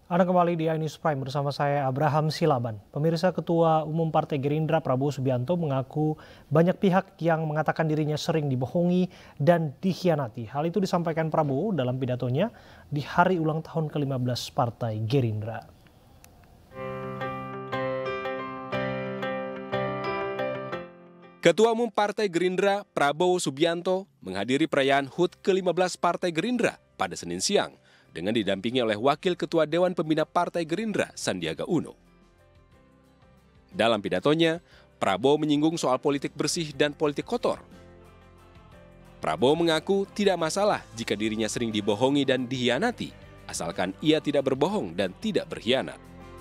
Anda kembali di iNews Prime bersama saya Abraham Silaban. Pemirsa, Ketua Umum Partai Gerindra Prabowo Subianto mengaku banyak pihak yang mengatakan dirinya sering dibohongi dan dikhianati. Hal itu disampaikan Prabowo dalam pidatonya di hari ulang tahun ke-15 Partai Gerindra. Ketua Umum Partai Gerindra Prabowo Subianto menghadiri perayaan HUT ke-15 Partai Gerindra pada Senin siang dengan didampingi oleh Wakil Ketua Dewan Pembina Partai Gerindra Sandiaga Uno. Dalam pidatonya, Prabowo menyinggung soal politik bersih dan politik kotor. Prabowo mengaku tidak masalah jika dirinya sering dibohongi dan dikhianati, asalkan ia tidak berbohong dan tidak berkhianat.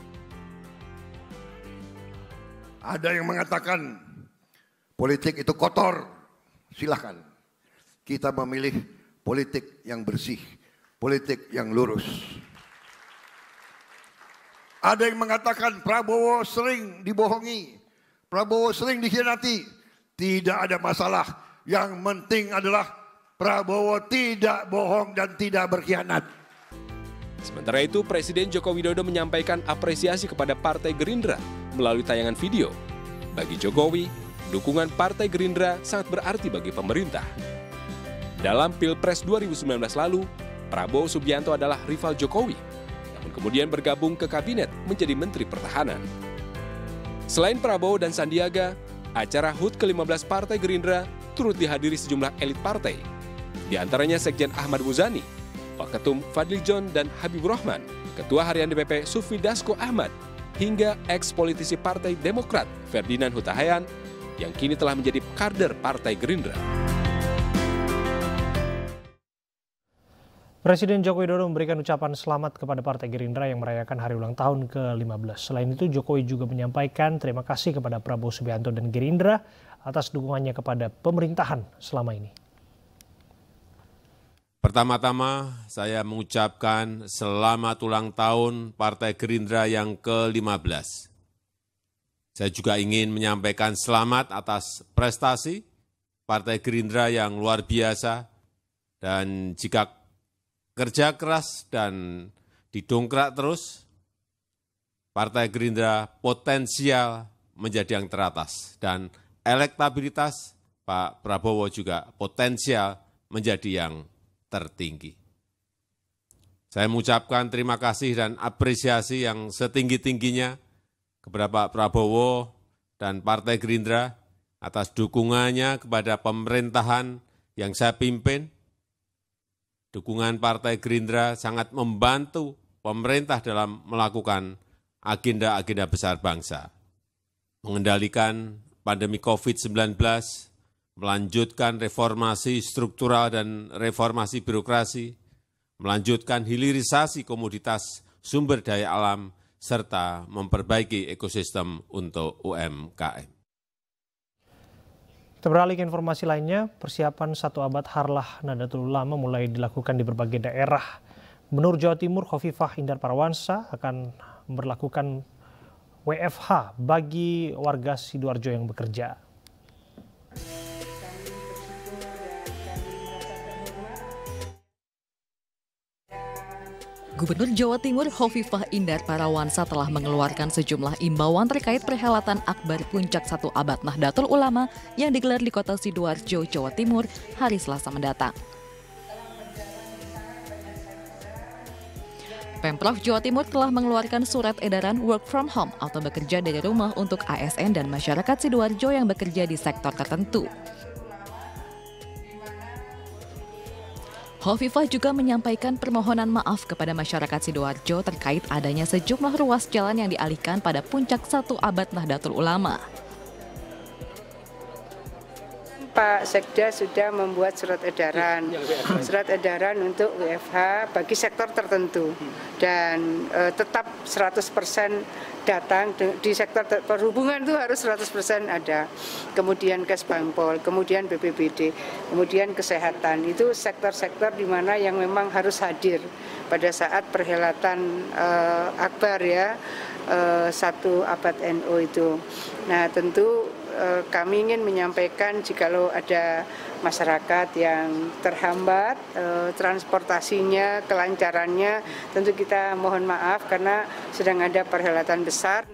Ada yang mengatakan politik itu kotor, silahkan. Kita memilih politik yang bersih, politik yang lurus. Ada yang mengatakan Prabowo sering dibohongi, Prabowo sering dikhianati. Tidak ada masalah, yang penting adalah Prabowo tidak bohong dan tidak berkhianat. Sementara itu, Presiden Joko Widodo menyampaikan apresiasi kepada Partai Gerindra melalui tayangan video. Bagi Jokowi, dukungan Partai Gerindra sangat berarti bagi pemerintah. Dalam Pilpres 2019 lalu, Prabowo Subianto adalah rival Jokowi, namun kemudian bergabung ke kabinet menjadi Menteri Pertahanan. Selain Prabowo dan Sandiaga, acara HUT ke-15 Partai Gerindra turut dihadiri sejumlah elit partai. Di antaranya Sekjen Ahmad Muzani, Waketum Fadli John dan Habibur Rahman, Ketua Harian DPP Sufmi Dasko Ahmad, hingga ex-politisi Partai Demokrat Ferdinand Huta Hayan yang kini telah menjadi kader Partai Gerindra. Presiden Joko Widodo memberikan ucapan selamat kepada Partai Gerindra yang merayakan hari ulang tahun ke-15. Selain itu, Jokowi juga menyampaikan terima kasih kepada Prabowo Subianto dan Gerindra atas dukungannya kepada pemerintahan selama ini. Pertama-tama, saya mengucapkan selamat ulang tahun Partai Gerindra yang ke-15. Saya juga ingin menyampaikan selamat atas prestasi Partai Gerindra yang luar biasa, dan jika kerja keras dan didongkrak terus, Partai Gerindra potensial menjadi yang teratas, dan elektabilitas Pak Prabowo juga potensial menjadi yang tertinggi. Saya mengucapkan terima kasih dan apresiasi yang setinggi-tingginya kepada Pak Prabowo dan Partai Gerindra atas dukungannya kepada pemerintahan yang saya pimpin. Dukungan Partai Gerindra sangat membantu pemerintah dalam melakukan agenda-agenda besar bangsa. Mengendalikan pandemi COVID-19, melanjutkan reformasi struktural dan reformasi birokrasi, melanjutkan hilirisasi komoditas sumber daya alam, serta memperbaiki ekosistem untuk UMKM. Kita beralih ke informasi lainnya, persiapan 1 abad Harlah Nahdlatul Ulama mulai dilakukan di berbagai daerah. Gubernur Jawa Timur Khofifah Indar Parawansa akan memberlakukan WFH bagi warga Sidoarjo yang bekerja. Gubernur Jawa Timur Khofifah Indar Parawansa telah mengeluarkan sejumlah imbauan terkait perhelatan Akbar Puncak 1 Abad Nahdlatul Ulama yang digelar di Kota Sidoarjo, Jawa Timur, hari Selasa mendatang. Pemprov Jawa Timur telah mengeluarkan surat edaran work from home atau bekerja dari rumah untuk ASN dan masyarakat Sidoarjo yang bekerja di sektor tertentu. Khofifah juga menyampaikan permohonan maaf kepada masyarakat Sidoarjo terkait adanya sejumlah ruas jalan yang dialihkan pada Puncak 1 Abad Nahdlatul Ulama. Pak Sekda sudah membuat surat edaran untuk WFH bagi sektor tertentu, dan tetap 100% datang di sektor perhubungan itu harus 100% ada, kemudian Kesbangpol, kemudian BPBD, kemudian kesehatan, itu sektor-sektor di mana yang memang harus hadir pada saat perhelatan Akbar ya, 1 Abad NU itu. Nah tentu kami ingin menyampaikan jikalau ada masyarakat yang terhambat transportasinya, kelancarannya, tentu kita mohon maaf karena sedang ada perhelatan besar.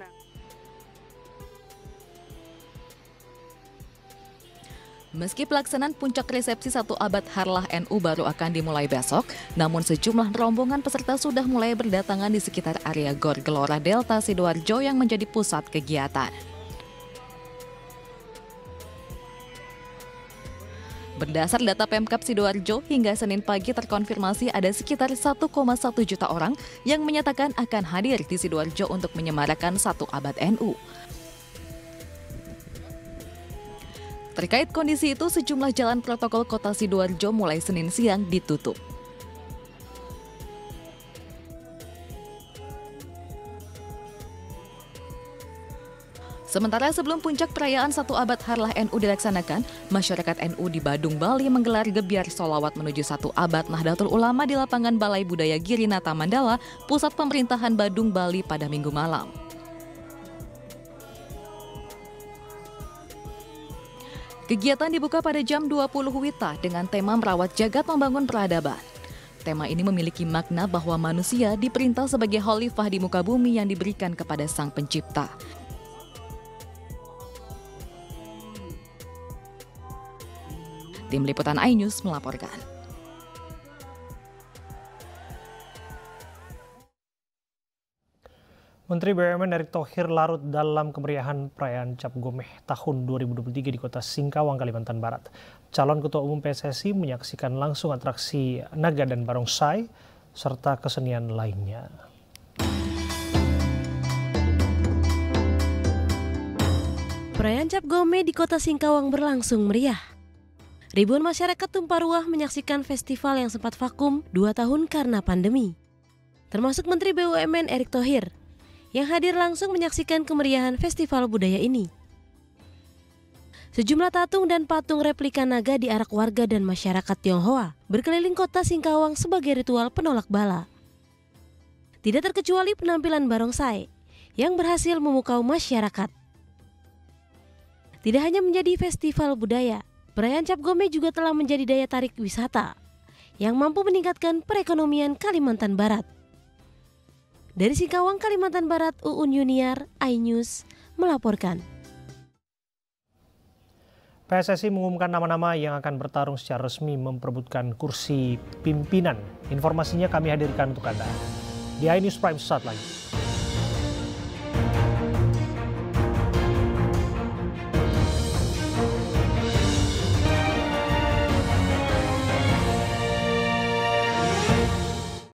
Meski pelaksanaan puncak resepsi 1 abad Harlah NU baru akan dimulai besok, namun sejumlah rombongan peserta sudah mulai berdatangan di sekitar area Gor Gelora Delta Sidoarjo yang menjadi pusat kegiatan. Berdasar data Pemkab Sidoarjo, hingga Senin pagi terkonfirmasi ada sekitar 1,1 juta orang yang menyatakan akan hadir di Sidoarjo untuk menyemarakan 1 abad NU. Terkait kondisi itu, sejumlah jalan protokol kota Sidoarjo mulai Senin siang ditutup. Sementara sebelum puncak perayaan 1 abad Harlah NU dilaksanakan, masyarakat NU di Badung, Bali menggelar gebiar sholawat menuju 1 abad Nahdlatul Ulama di lapangan Balai Budaya Girinata Mandala, pusat pemerintahan Badung, Bali pada Minggu malam. Kegiatan dibuka pada jam 20 WITA dengan tema merawat jagat membangun peradaban. Tema ini memiliki makna bahwa manusia diperintah sebagai khalifah di muka bumi yang diberikan kepada Sang Pencipta. Tim Liputan iNews melaporkan. Menteri BUMN Erick Thohir larut dalam kemeriahan perayaan Cap Gomeh tahun 2023 di kota Singkawang, Kalimantan Barat. Calon Ketua Umum PSSI menyaksikan langsung atraksi naga dan barongsai serta kesenian lainnya. Perayaan Cap Gomeh di kota Singkawang berlangsung meriah. Ribuan masyarakat tumpah ruah menyaksikan festival yang sempat vakum 2 tahun karena pandemi. Termasuk Menteri BUMN Erick Thohir yang hadir langsung menyaksikan kemeriahan festival budaya ini. Sejumlah tatung dan patung replika naga diarak warga dan masyarakat Tionghoa berkeliling kota Singkawang sebagai ritual penolak bala. Tidak terkecuali penampilan barongsai yang berhasil memukau masyarakat. Tidak hanya menjadi festival budaya, perayaan Cap Gomeh juga telah menjadi daya tarik wisata yang mampu meningkatkan perekonomian Kalimantan Barat. Dari Singkawang, Kalimantan Barat, Uun Yuniar, iNews melaporkan. PSSI mengumumkan nama-nama yang akan bertarung secara resmi memperebutkan kursi pimpinan. Informasinya kami hadirkan untuk Anda di iNews Prime saat lagi.